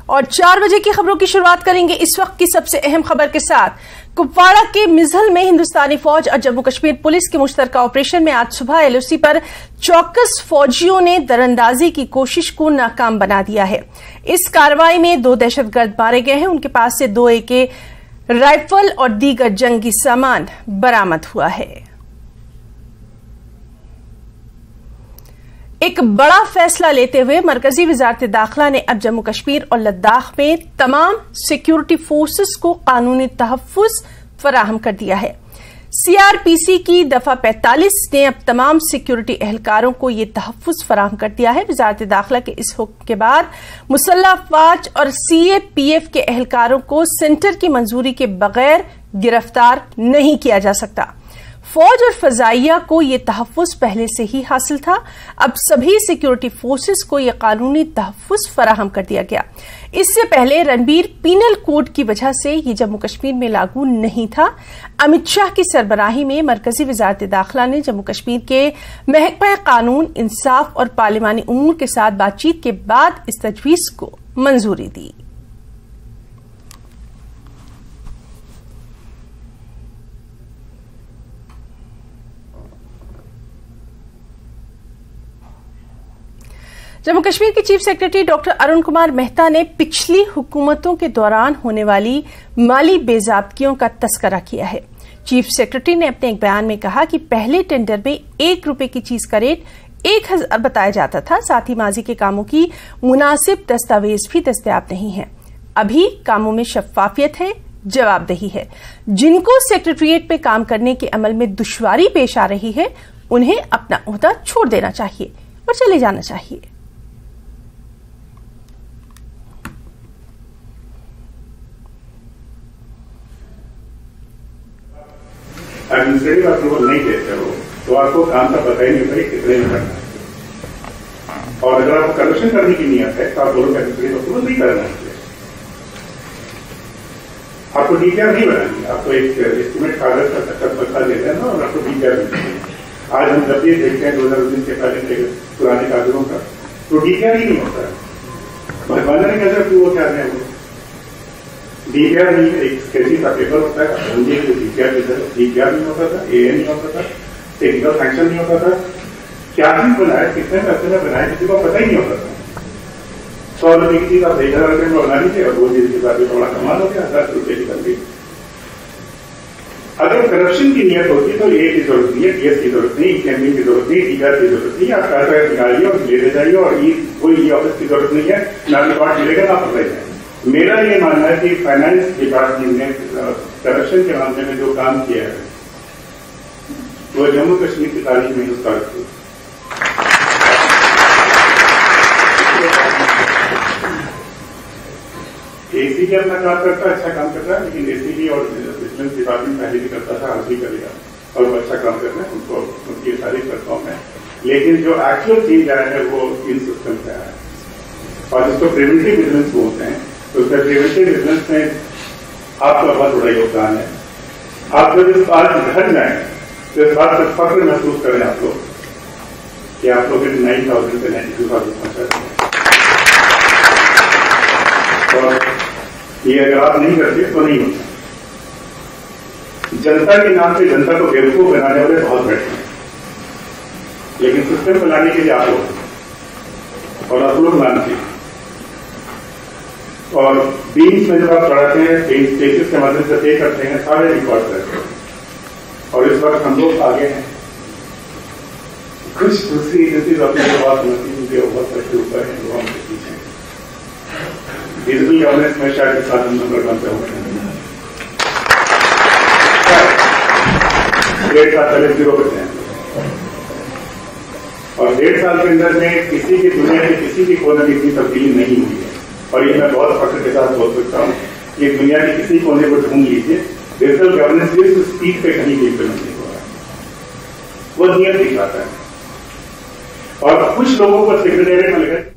और 4 बजे की खबरों की शुरुआत करेंगे इस वक्त की सबसे अहम खबर के साथ। कुपवाड़ा के मिजहल में हिंदुस्तानी फौज और जम्मू कश्मीर पुलिस के मुश्तरका ऑपरेशन में आज सुबह एलओसी पर चौकस फौजियों ने दरअंदाजी की कोशिश को नाकाम बना दिया है। इस कार्रवाई में 2 दहशतगर्द मारे गए हैं। उनके पास से 2 AK राइफल और दीगर जंगी सामान बरामद हुआ है। एक बड़ा फैसला लेते हुए मरकजी वजारत दाखिला ने अब जम्मू कश्मीर और लद्दाख में तमाम सिक्योरिटी फोर्सेस को कानूनी तहफ्फुज फराहम कर दिया है। CRPC की दफा 45 ने अब तमाम सिक्योरिटी एहलकारों को यह तहफ्फुज फराहम कर दिया है। वजारत दाखिला के इस हुक्म के बाद मुसल्लह अफवाज और CAPF के एहलकारों को सेंटर की मंजूरी के बगैर गिरफ्तार नहीं किया जा सकता। फौज और फजाइया को यह तहफ्फुज पहले से ही हासिल था। अब सभी सिक्योरिटी फोर्सेस को यह कानूनी तहफ्फुज फराहम कर दिया गया। इससे पहले रणबीर पीनल कोड की वजह से यह जम्मू कश्मीर में लागू नहीं था। अमित शाह की सरबराही में मरकजी वजारत दाखिला ने जम्मू कश्मीर के महकमा कानून, इंसाफ और पार्लिमानी उमूर के साथ बातचीत के बाद इस तजवीज को मंजूरी दी। जम्मू कश्मीर के chief secretary doctor Arun Kumar Mehta ने पिछली हुकूमतों के दौरान होने वाली माली बेज़ाब्तियों का तस्करा किया है। चीफ सेक्रेटरी ने अपने एक बयान में कहा कि पहले टेंडर में 1 रुपए की चीज का रेट 1000 बताया जाता था। साथ ही माजी के कामों की मुनासिब दस्तावेज भी दस्तयाब नहीं है। अभी कामों में शफाफियत है, जवाबदेही है। जिनको सेक्रेटरिएट पे काम करने के अमल में दुश्वारी पेश आ रही है, उन्हें अपना ओहदा छोड़ देना चाहिए और चले जाना चाहिए। एडमिनिस्ट्रेटिव अप्रूवल नहीं देते हो तो आपको काम का पता ही नहीं होता कितने में करना है। और अगर आपको करप्शन करने की नीयत है तो आप बोलो एडमिनिस्ट्रेटिव अप्रूवल नहीं करना चाहिए। आपको DPR नहीं बनानी, आपको एक एस्टिमेट कागज का पता देते हैं ना, और आपको DPR मिलती है। आज हम जब ये देखते हैं 2019 के पहले पुराने कागजों का, तो DPR ही नहीं होता है। भगवान ने कैसे अप्रूवल क्या है वो DPR नहीं, एक स्केचिंग का पेपर होता है, DPR नहीं होता था, AA नहीं होता था, टेक्निकल फंक्शन नहीं होता था। क्या चीज बनाए, कितने पैसे में बनाए, किसी को पता ही नहीं होता था। 100 रुपए की चीज आप 1000 रुपए में बना लीजिए और वो चीज के साथ थोड़ा कमाल हो गया, 10 रुपए की बनती। अगर करप्शन की नीयत होती तो AA की जरूरत नहीं है, DS की जरूरत नहीं, कैंपिंग की जरूरत नहीं, DPR की जरूरत नहीं। आप पैसा निकालिए और लेते जाइए और कोई ऑफिस की जरूरत नहीं है, ना रिकॉर्ड मिलेगा ना पता है। मेरा ये मानना है कि फाइनेंस डिपार्टमेंट ने करप्शन के मामले में जो काम किया है वो जम्मू कश्मीर की तारीख में उसका ACP अपना काम करता है, अच्छा काम करता है, लेकिन ACP और विजिलेंस डिपार्टमेंट पहले भी करता था, आज भी करेगा और वो अच्छा काम करते हैं, उनको उनकी तारीफ करता हूं मैं। लेकिन जो एक्चुअल चीज आया है वो इन सिस्टम से आया है और जिसको प्रिवेंटिव विजिलेंस बोलते हैं। तो उसका प्रिवेंटिव विजिलेंस में आपका बहुत बड़ा योगदान है। आप जब इस बात घर जाए तो इस बात पर फख्र महसूस करें आप लोग कि आप लोग 9,000 से 92,000 पहुंचा हैं। और ये अगर आप नहीं करते तो नहीं होता। जनता के नाम से जनता को बेवकूफ बनाने वाले बहुत बैठे हैं, लेकिन सिस्टम को लाने के लिए आप लोग और आप लोग मानते हैं। और बीन्स में जब आप चढ़ाते हैं, स्टेजेस के माध्यम से पे करते हैं, सारे रिकॉर्ड करते हैं। और इस वक्त हम लोग आगे हैं। कुछ दूसरी एजेंसी अपनी जो बात होती है वो बहुत अच्छे ऊपर है, वो हमसे पीछे हैं। डिजिटल गवर्नेंस में शायद 7 नंबर 1 पे हो गए, 1.5 साल पहले 0 पे हैं। और 1.5 साल के अंदर में किसी की दुनिया के किसी भी कोने में इतनी तब्दीली नहीं हुई है। और ये मैं बहुत फख्र के साथ बोल सकता हूँ कि दुनिया के किसी कोने को ढूंढ लीजिए, डिजिटल गवर्नेंस इस स्पीड पे कहीं भी इम्प्लीमेंट नहीं हो रहा है। वो नियत दिखाता है और कुछ लोगों को सेक्रेटेरिएट में लगा